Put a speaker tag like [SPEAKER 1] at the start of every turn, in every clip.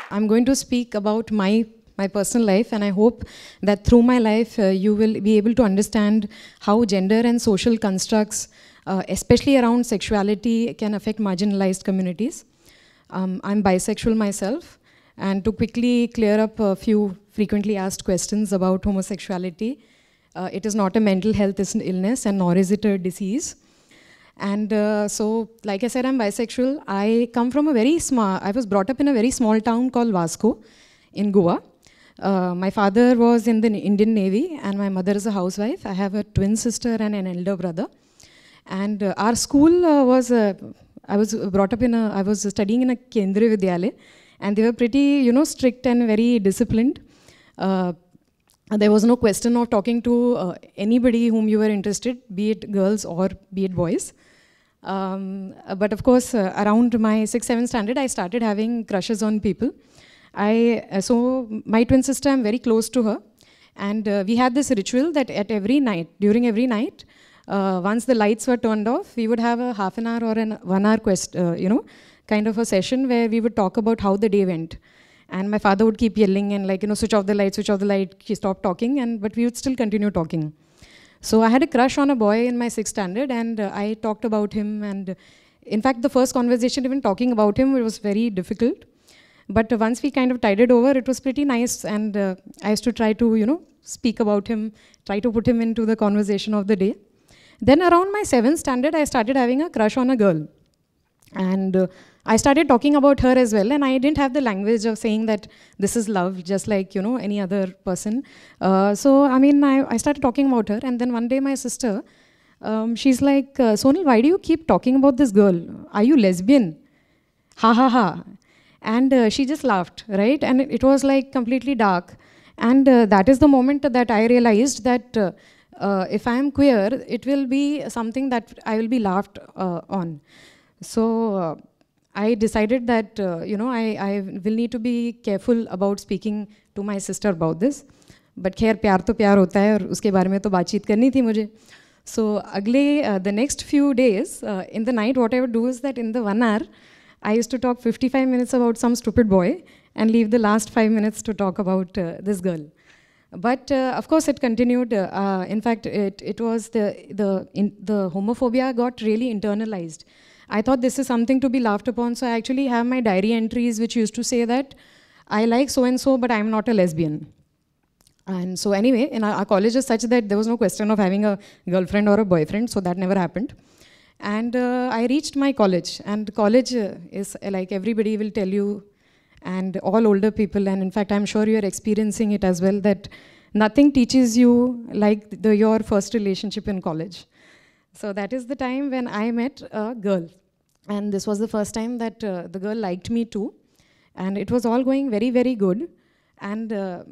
[SPEAKER 1] I'm going to speak about my personal life, and I hope that through my life you will be able to understand how gender and social constructs, especially around sexuality, can affect marginalized communities. I'm bisexual myself, and to quickly clear up a few frequently asked questions about homosexuality, it is not a mental health illness, and nor is it a disease. And so, like I said, I'm bisexual. I come from I was brought up in a very small town called Vasco in Goa. My father was in the Indian Navy, and my mother is a housewife. I have a twin sister and an elder brother. And our school I was studying in a Kendriya Vidyalaya, and they were pretty, strict and very disciplined. There was no question of talking to anybody whom you were interested, be it girls or be it boys. But of course, around my 6th, 7th standard, I started having crushes on people. So my twin sister, I'm very close to her. And we had this ritual that during every night, once the lights were turned off, we would have a half an hour or an 1 hour kind of a session where we would talk about how the day went. And my father would keep yelling and switch off the light, he stopped talking, but we would still continue talking. So I had a crush on a boy in my 6th standard, and I talked about him. And in fact, the first conversation, even talking about him, it was very difficult. But once we kind of tided over, it was pretty nice. And I used to try to, speak about him, try to put him into the conversation of the day. Then around my 7th standard, I started having a crush on a girl. And I started talking about her as well, and I didn't have the language of saying that this is love, just like, any other person. So, I started talking about her, and then one day my sister, she's like, Sonal, why do you keep talking about this girl? Are you lesbian? Ha ha ha. And she just laughed, right? And it was like completely dark. And that is the moment that I realized that if I am queer, it will be something that I will be laughed on. So I decided that, I will need to be careful about speaking to my sister about this. But khair, pyar to pyar hota hai, aur uske baare mein to baatcheet karni thi mujhe. So the next few days, in the night, what I would do is that in the 1 hour, I used to talk 55 minutes about some stupid boy and leave the last 5 minutes to talk about this girl. But of course, it continued. In fact, it was the homophobia got really internalized. I thought this is something to be laughed upon, so I actually have my diary entries which used to say that I like so-and-so, but I'm not a lesbian. And so anyway, in our college is such that there was no question of having a girlfriend or a boyfriend, so that never happened. And I reached my college, and college is like everybody will tell you, and all older people, and in fact I'm sure you're experiencing it as well, that nothing teaches you like your first relationship in college. So that is the time when I met a girl. And this was the first time that the girl liked me too. And it was all going very, very good. And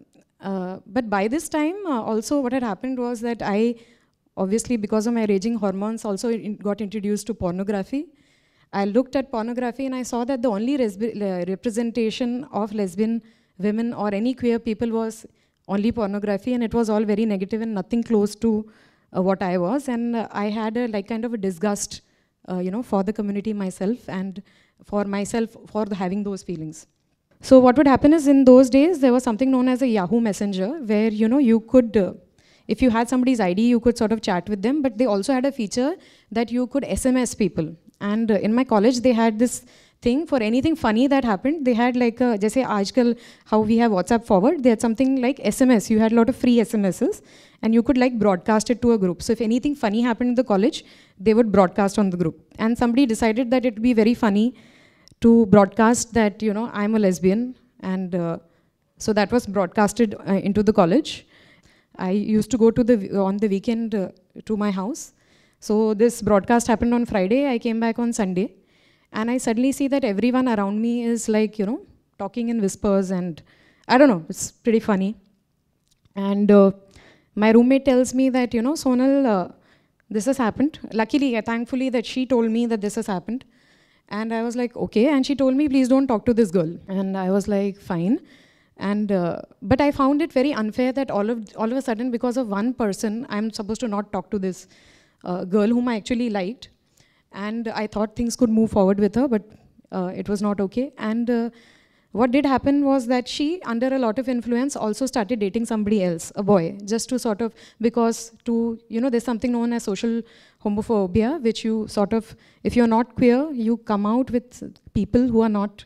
[SPEAKER 1] but by this time, also what had happened was that I, obviously because of my raging hormones, also got introduced to pornography. I looked at pornography and I saw that the only representation of lesbian women or any queer people was only pornography, and it was all very negative and nothing close to what I was. And I had a kind of a disgust for the community myself, and for myself for having those feelings. So what would happen is, in those days there was something known as a Yahoo Messenger, where you could, if you had somebody's ID, you could sort of chat with them, but they also had a feature that you could SMS people. And in my college they had this thing for anything funny that happened. They had like a, jaise aajkal how we have WhatsApp forward, they had something like SMS. You had a lot of free SMSs, and you could like broadcast it to a group. So if anything funny happened in the college, they would broadcast on the group. And somebody decided that it would be very funny to broadcast that, I'm a lesbian. And so that was broadcasted into the college. I used to go to on the weekend to my house. So this broadcast happened on Friday. I came back on Sunday. And I suddenly see that everyone around me is like, talking in whispers, and I don't know, it's pretty funny. And my roommate tells me that, Sonal, this has happened. Luckily, thankfully, that she told me that this has happened. And I was like, okay. And she told me, please don't talk to this girl. And I was like, fine. And but I found it very unfair that all of a sudden, because of one person, I'm supposed to not talk to this girl whom I actually liked. And I thought things could move forward with her, but it was not okay. And what did happen was that she, under a lot of influence, also started dating somebody else, a boy, just to sort of, because to, you know, there's something known as social homophobia, which you sort of, if you're not queer, you come out with people who are not,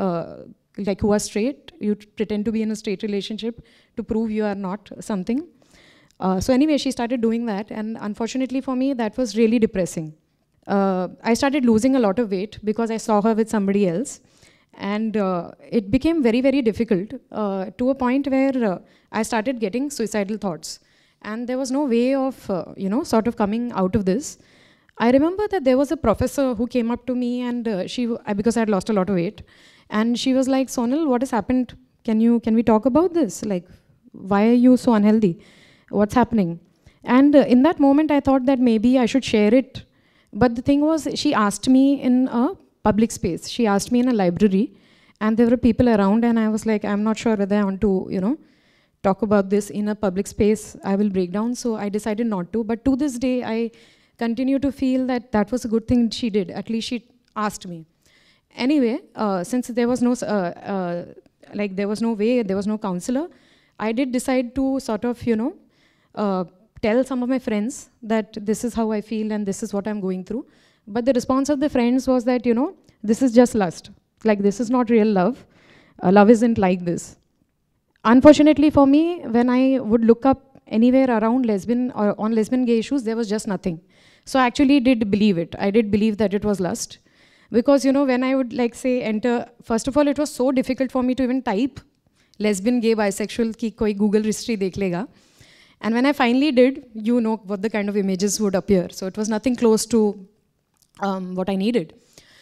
[SPEAKER 1] like who are straight, you pretend to be in a straight relationship to prove you are not something. So anyway, she started doing that, and unfortunately for me, that was really depressing. I started losing a lot of weight because I saw her with somebody else. And it became very, very difficult to a point where I started getting suicidal thoughts. And there was no way of, you know, sort of coming out of this. I remember that there was a professor who came up to me, and because I had lost a lot of weight, and she was like, Sonal, what has happened? Can we talk about this? Like, why are you so unhealthy? What's happening? And in that moment, I thought that maybe I should share it. But the thing was, she asked me in a public space. She asked me in a library, and there were people around, and I was like, I'm not sure whether I want to, you know, talk about this in a public space. I will break down, so I decided not to. But to this day, I continue to feel that that was a good thing she did. At least she asked me. Anyway, since there was no, there was no way, there was no counselor, I did decide to sort of, you know, tell some of my friends that this is how I feel and this is what I'm going through. But the response of the friends was that, you know, this is just lust. Like, this is not real love. Love isn't like this. Unfortunately for me, when I would look up anywhere around lesbian or on lesbian gay issues, there was just nothing. So I actually did believe it. I did believe that it was lust. Because, you know, when I would, like, say, enter, first of all, it was so difficult for me to even type lesbian, gay, bisexual, ki koi Google history dekh lega. And when I finally did, you know what the kind of images would appear. So it was nothing close to what I needed.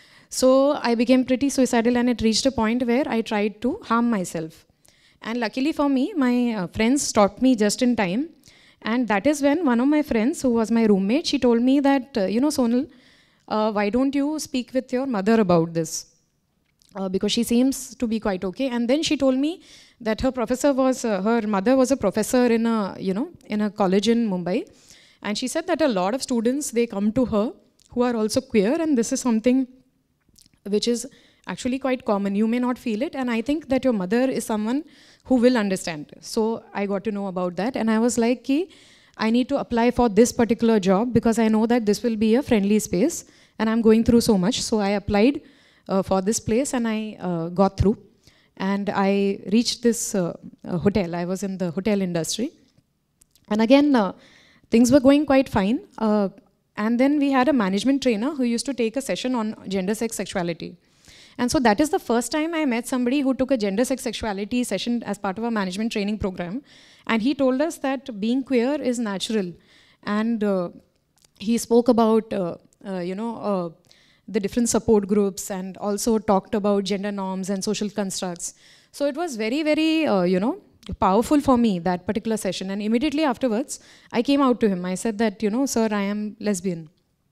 [SPEAKER 1] So I became pretty suicidal, and it reached a point where I tried to harm myself. And luckily for me, my friends stopped me just in time. And that is when one of my friends, who was my roommate, she told me that, you know, Sonal, why don't you speak with your mother about this? Because she seems to be quite okay. And then she told me that her professor was, her mother was a professor in a, you know, in a college in Mumbai. And she said that a lot of students, they come to her who are also queer, and this is something which is actually quite common. You may not feel it, and I think that your mother is someone who will understand. So I got to know about that, and I was like, I need to apply for this particular job because I know that this will be a friendly space, and I'm going through so much. So I applied for this place, and I got through. And I reached this hotel. I was in the hotel industry. And again, things were going quite fine. And then we had a management trainer who used to take a session on gender, sex, sexuality. And so that is the first time I met somebody who took a gender, sex, sexuality session as part of a management training program. And he told us that being queer is natural. And he spoke about, you know, the different support groups, and also talked about gender norms and social constructs. So it was very, very, you know, powerful for me, that particular session. And immediately afterwards, I came out to him. I said that, you know, sir, I am lesbian.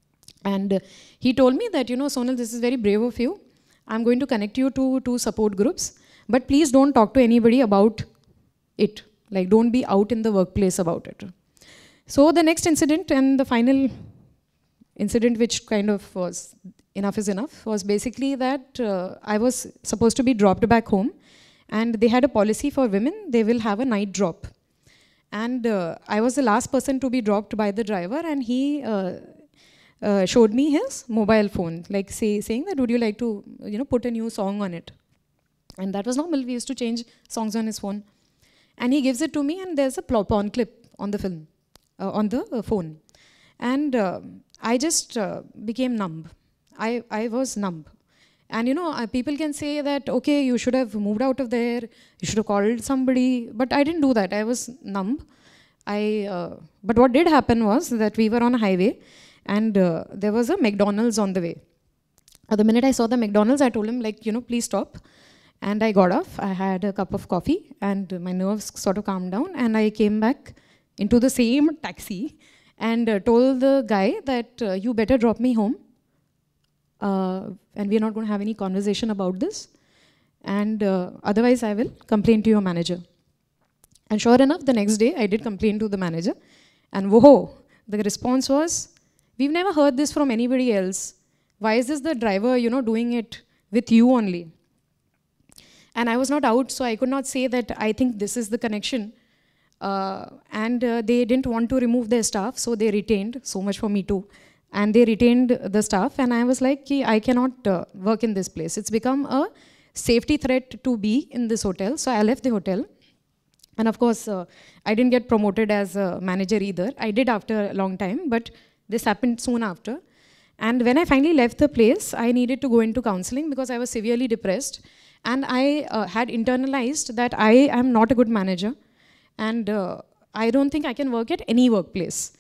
[SPEAKER 1] And he told me that, you know, Sonal, this is very brave of you. I'm going to connect you to 2 support groups, but please don't talk to anybody about it. Like, don't be out in the workplace about it. So the next incident, and the final incident, which kind of was enough is enough, was basically that I was supposed to be dropped back home, and they had a policy for women, they will have a night drop. And I was the last person to be dropped by the driver, and he showed me his mobile phone, like saying that, would you like to, you know, put a new song on it? And that was normal. We used to change songs on his phone. And he gives it to me, and there's a porn clip on the film, on the phone. And I just became numb. I was numb. And, you know, people can say that, okay, you should have moved out of there, you should have called somebody, but I didn't do that. I was numb. But what did happen was that we were on a highway, and there was a McDonald's on the way. The minute I saw the McDonald's, I told him, like, you know, please stop. And I got off. I had a cup of coffee, and my nerves sort of calmed down, and I came back into the same taxi and told the guy that you better drop me home. And we're not going to have any conversation about this. And otherwise, I will complain to your manager. And sure enough, the next day, I did complain to the manager. And whoa, the response was, we've never heard this from anybody else. Why is this the driver, you know, doing it with you only? And I was not out, so I could not say that I think this is the connection. They didn't want to remove their staff, so they retained, so much for me too. And they retained the staff, and I was like, I cannot work in this place. It's become a safety threat to be in this hotel, so I left the hotel. And of course, I didn't get promoted as a manager either. I did after a long time, but this happened soon after. And when I finally left the place, I needed to go into counseling because I was severely depressed. And I had internalized that I am not a good manager. And I don't think I can work at any workplace.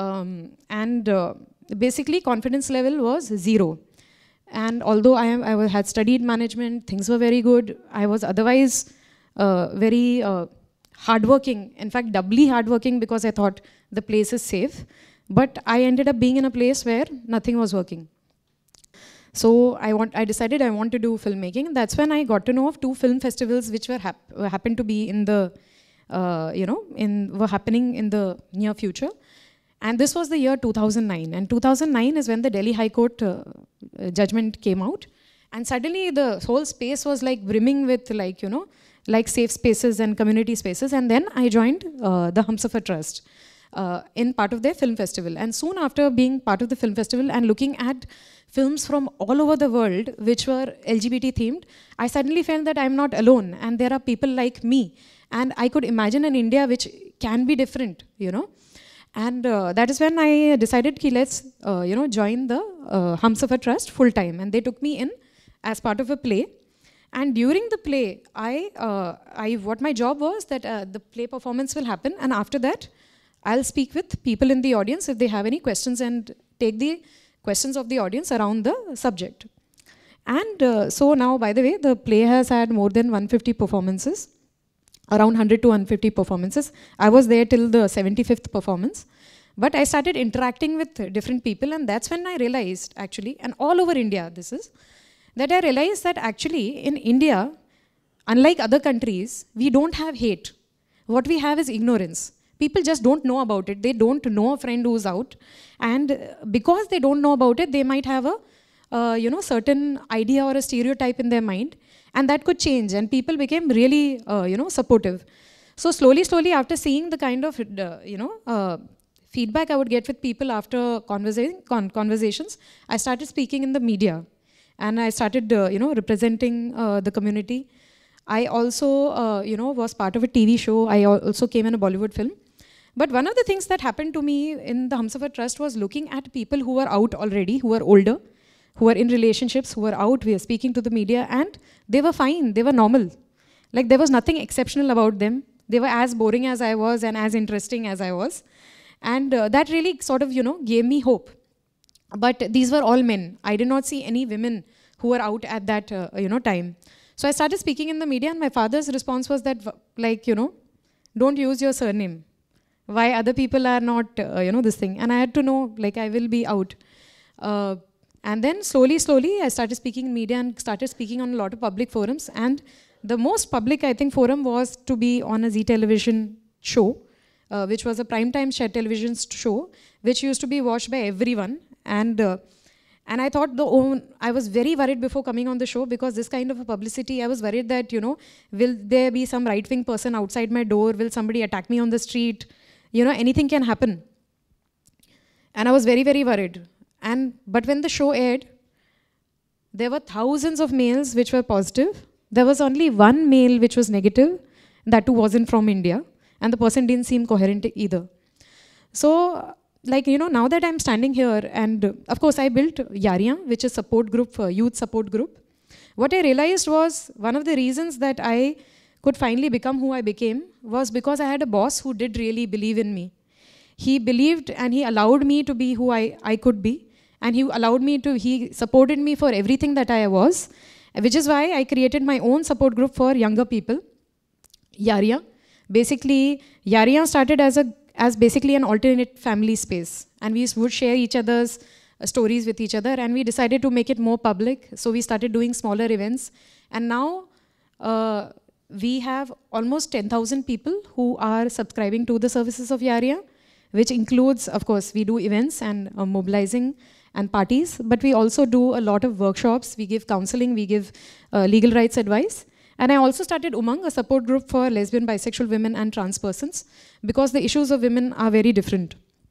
[SPEAKER 1] Basically, confidence level was 0. And although I had studied management, things were very good. I was otherwise very hardworking, in fact, doubly hardworking because I thought the place is safe. But I ended up being in a place where nothing was working. So I decided I want to do filmmaking. That's when I got to know of 2 film festivals which were happened to be in the, were happening in the near future. And this was the year 2009. And 2009 is when the Delhi High Court judgment came out. And suddenly the whole space was like brimming with like safe spaces and community spaces. And then I joined the Humsafar Trust in part of their film festival. And soon after being part of the film festival and looking at films from all over the world which were LGBT themed, I suddenly felt that I'm not alone and there are people like me. And I could imagine an India which can be different, And that is when I decided, let's, join the Humsafar Trust full time. And they took me in as part of a play. And during the play, what my job was that the play performance will happen. And after that, I'll speak with people in the audience if they have any questions and take the questions of the audience around the subject. And so now, by the way, the play has had more than 150 performances. Around 100 to 150 performances. I was there till the 75th performance. But I started interacting with different people, and that's when I realized, actually, and all over India this is, that I realized that actually in India, unlike other countries, we don't have hate. What we have is ignorance. People just don't know about it. They don't know a friend who's out. And because they don't know about it, they might have a certain idea or a stereotype in their mind. And that could change, and people became really, supportive. So slowly, after seeing the kind of, feedback I would get with people after conversations, I started speaking in the media, and I started, representing the community. I also, was part of a TV show. I also came in a Bollywood film. But one of the things that happened to me in the Humsafar Trust was looking at people who were out already, who were older, who were in relationships, who were out, we were speaking to the media, and they were fine, they were normal. Like there was nothing exceptional about them. They were as boring as I was and as interesting as I was. And that really sort of, gave me hope. But these were all men. I did not see any women who were out at that, time. So I started speaking in the media, and my father's response was that, don't use your surname. Why other people are not, this thing. And I had to know, I will be out. And then slowly, I started speaking in media and started speaking on a lot of public forums. And the most public, I think, forum was to be on a Zee television show, which was a primetime television show, which used to be watched by everyone. And I thought I was very worried before coming on the show because this kind of a publicity, I was worried that, will there be some right-wing person outside my door? Will somebody attack me on the street? Anything can happen. And I was very, very worried. But when the show aired, there were thousands of mails which were positive. There was only one mail which was negative. That too wasn't from India. And the person didn't seem coherent either. So, now that I'm standing here, and of course I built Yaariyan, which is support group, youth support group. What I realized was one of the reasons that I could finally become who I became was because I had a boss who did really believe in me. He believed and he allowed me to be who I could be. And he supported me for everything that I was, which is why I created my own support group for younger people, Yaariyan. Basically, Yaariyan started as basically an alternate family space. And we would share each other's stories with each other, and we decided to make it more public. So we started doing smaller events. And now we have almost 10,000 people who are subscribing to the services of Yaariyan, which includes, of course, we do events and mobilizing and parties, but we also do a lot of workshops. We give counseling, we give legal rights advice. And I also started Umang, a support group for lesbian, bisexual women and trans persons, because the issues of women are very different.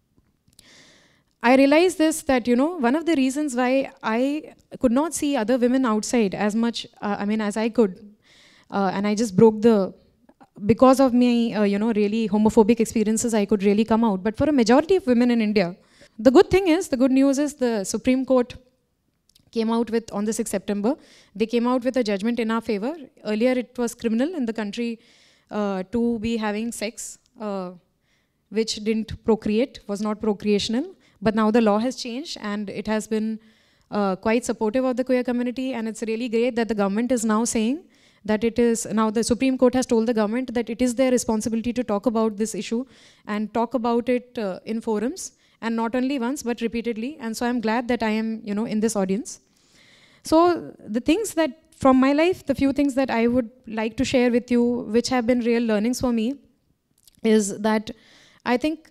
[SPEAKER 1] I realized this, that, one of the reasons why I could not see other women outside as much, as I could, and I just broke because of me, really homophobic experiences, I could really come out. But for a majority of women in India, the good news is the Supreme Court came out with, on the 6th September, they came out with a judgment in our favor. Earlier it was criminal in the country to be having sex, which didn't procreate, was not procreational. But now the law has changed, and it has been quite supportive of the queer community, and it's really great that the government is now saying that it is, now the Supreme Court has told the government that it is their responsibility to talk about this issue and talk about it in forums, and not only once but repeatedly. And so I'm glad that I am, in this audience. So the things that from my life, the few things that I would like to share with you, which have been real learnings for me, is that I think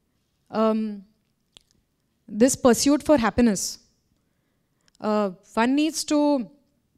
[SPEAKER 1] this pursuit for happiness, one needs to,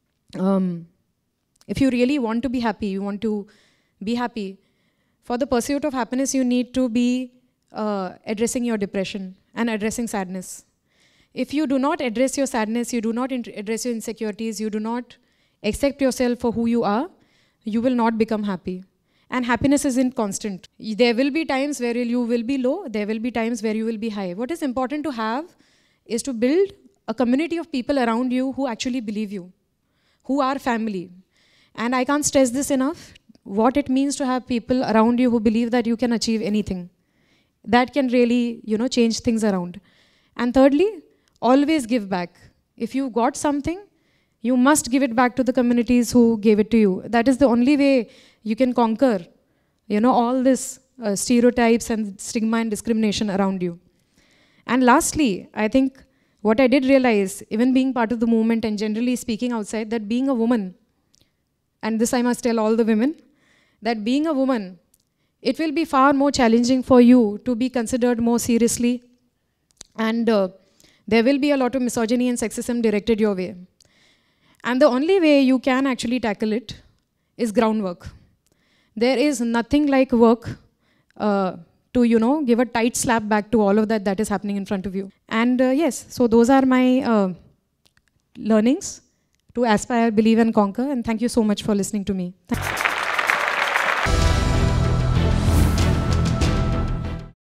[SPEAKER 1] if you really want to be happy, you want to be happy, for the pursuit of happiness, you need to be addressing your depression and addressing sadness. If you do not address your sadness, you do not address your insecurities, you do not accept yourself for who you are, you will not become happy. And happiness isn't constant. There will be times where you will be low, there will be times where you will be high. What is important to have is to build a community of people around you who actually believe you, who are family. And I can't stress this enough, what it means to have people around you who believe that you can achieve anything. That can really, change things around. And thirdly, always give back. If you got something, you must give it back to the communities who gave it to you. That is the only way you can conquer, all this stereotypes and stigma and discrimination around you. And lastly, I think what I did realize, even being part of the movement and generally speaking outside, that being a woman, and this I must tell all the women, that being a woman, it will be far more challenging for you to be considered more seriously, and there will be a lot of misogyny and sexism directed your way. And the only way you can actually tackle it is groundwork. There is nothing like work to, give a tight slap back to all of that is happening in front of you. And yes, so those are my learnings to aspire, believe and conquer. And thank you so much for listening to me.